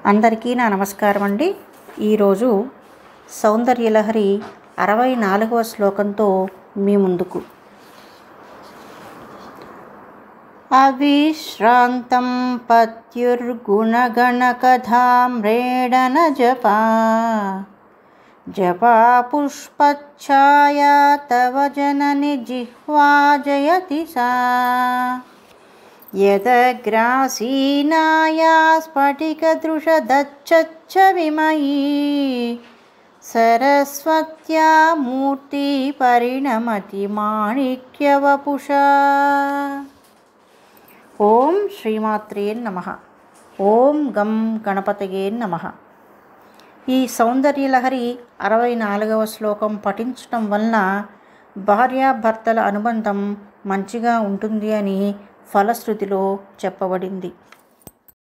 అందరికీ నా నమస్కారం అండి. ఈరోజు సౌందర్యలహరి 64వ శ్లోకంతో మీ ముందుకు. అవిశ్రాంతం పత్యుర్గుణగణకథామ్రేడన జపా పుష్పఛాయా తవ జనని జిహ్వా జయతి సా యదగ్రాసీనాయా స్ఫటికదృషదచ్చ విమయీ సరస్వత్యా మూర్తి పరిణమతి మాణిక్యవపుషా. ఓం శ్రీమాత్రే నమః. ఓం గం గణపతయే నమః. ఈ సౌందర్యలహరి 64వ శ్లోకం పఠించటం వలన భార్యాభర్తల అనుబంధం మంచిగా ఉంటుంది అని ఫలశ్రుతిలో చెప్పబడింది.